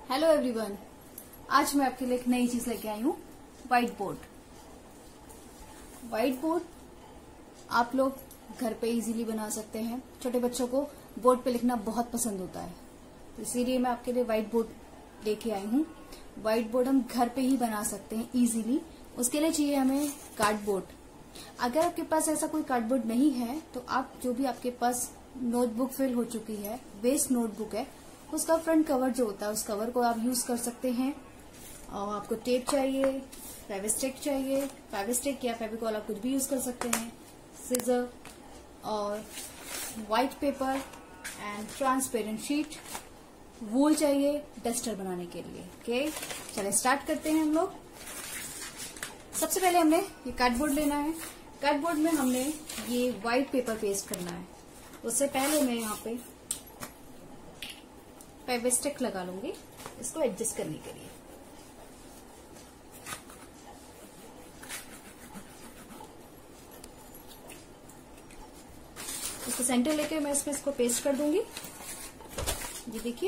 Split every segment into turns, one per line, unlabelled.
Hello everyone, आज मैं आपके लिए एक नई चीज लेके आई हूँ, व्हाइट बोर्ड। व्हाइट बोर्ड आप लोग घर पे इजीली बना सकते हैं। छोटे बच्चों को बोर्ड पे लिखना बहुत पसंद होता है, तो इसीलिए मैं आपके लिए व्हाइट बोर्ड लेके आई हूँ। व्हाइट बोर्ड हम घर पे ही बना सकते हैं इजीली। उसके लिए चाहिए हमें कार्डबोर्ड। अगर आपके पास ऐसा कोई कार्डबोर्ड नहीं है तो आप जो भी आपके पास नोटबुक फिल हो चुकी है, वेस्ट नोटबुक है, उसका फ्रंट कवर जो होता है उस कवर को आप यूज कर सकते हैं। और आपको टेप चाहिए, फेविस्टिक चाहिए, फेविस्टिक या फेविकॉल आप कुछ भी यूज कर सकते हैं, सीजर और white paper and transparent sheet, wool चाहिए डस्टर बनाने के लिए। ओके, चलिए स्टार्ट करते हैं हम लोग। सबसे पहले हमने ये कार्डबोर्ड लेना है। कार्डबोर्ड में हमने ये व्हाइट पेपर पेस्ट करना है। उससे पहले मैं यहाँ पे फेविस्टिक लगा लूंगी इसको एडजस्ट करने के लिए। इसको सेंटर लेके मैं इसमें इसको पेस्ट कर दूंगी। ये देखिए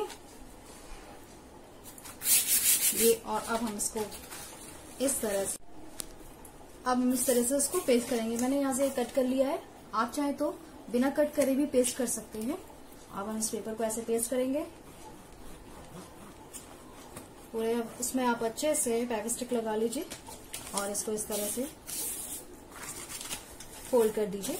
ये, और अब हम इसको इस तरह से इसको पेस्ट करेंगे। मैंने यहाँ से कट कर लिया है, आप चाहे तो बिना कट करे भी पेस्ट कर सकते हैं। अब हम इस पेपर को ऐसे पेस्ट करेंगे पूरे। उसमें आप अच्छे से फेविस्टिक लगा लीजिए और इसको इस तरह से फोल्ड कर दीजिए।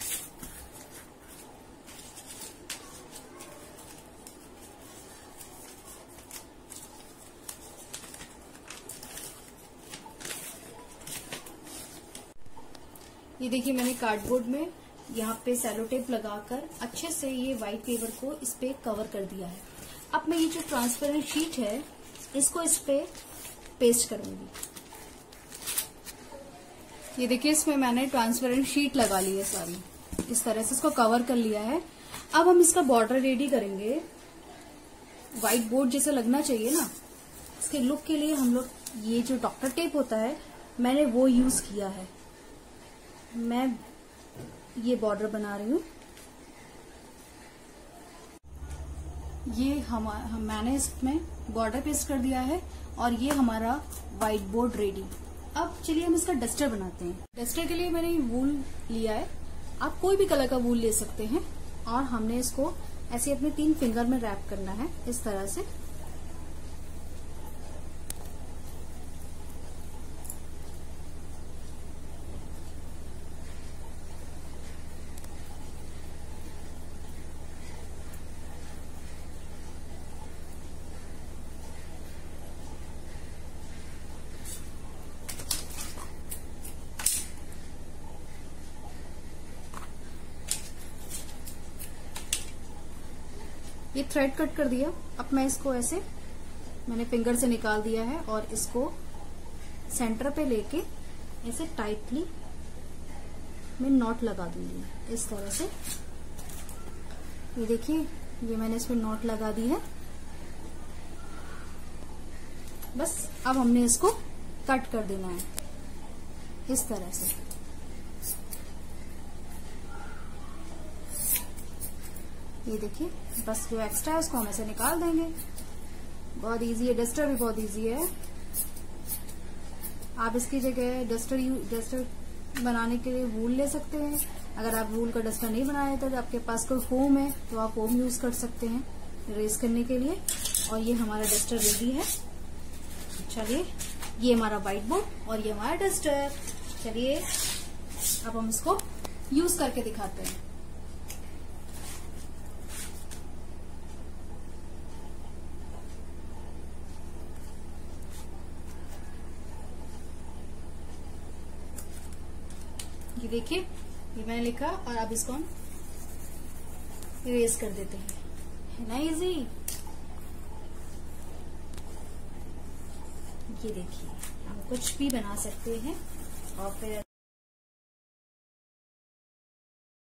ये देखिए मैंने कार्डबोर्ड में यहाँ पे सेलो टेप लगाकर अच्छे से ये व्हाइट पेपर को इस पे कवर कर दिया है। अब मैं ये जो ट्रांसपेरेंट शीट है इसको इस पे पेस्ट करूंगी। ये देखिए इसमें मैंने ट्रांसपेरेंट शीट लगा ली है सारी, इस तरह से इसको कवर कर लिया है। अब हम इसका बॉर्डर रेडी करेंगे। व्हाइट बोर्ड जैसे लगना चाहिए ना, इसके लुक के लिए हम लोग ये जो डॉक्टर टेप होता है मैंने वो यूज किया है। मैं ये बॉर्डर बना रही हूँ। ये मैंने इसमें बॉर्डर पेस्ट कर दिया है और ये हमारा व्हाइट बोर्ड रेडी। अब चलिए हम इसका डस्टर बनाते हैं। डस्टर के लिए मैंने वूल लिया है, आप कोई भी कलर का वूल ले सकते हैं। और हमने इसको ऐसे अपने 3 फिंगर में रैप करना है इस तरह से। ये थ्रेड कट कर दिया। अब मैं इसको ऐसे मैंने फिंगर से निकाल दिया है और इसको सेंटर पे लेके ऐसे टाइटली मैं नॉट लगा दूंगी इस तरह से। ये देखिए ये मैंने इसमें नॉट लगा दी है। बस अब हमने इसको कट कर देना है इस तरह से। ये देखिए बस जो एक्स्ट्रा है उसको हम ऐसे निकाल देंगे। बहुत इजी है, डस्टर भी बहुत इजी है। आप इसकी जगह डस्टर बनाने के लिए वूल ले सकते हैं। अगर आप वूल का डस्टर नहीं बनाए तो आपके पास कोई फोम है तो आप फोम यूज कर सकते हैं इरेज करने के लिए। और ये हमारा डस्टर रेडी है। चलिए ये हमारा व्हाइट बोर्ड और ये हमारा डस्टर। चलिए अब हम इसको यूज करके दिखाते हैं। ये देखिए ये मैंने लिखा और अब इसको हम इरेज कर देते हैं। है ना इजी। ये देखिए हम कुछ भी बना सकते हैं और फिर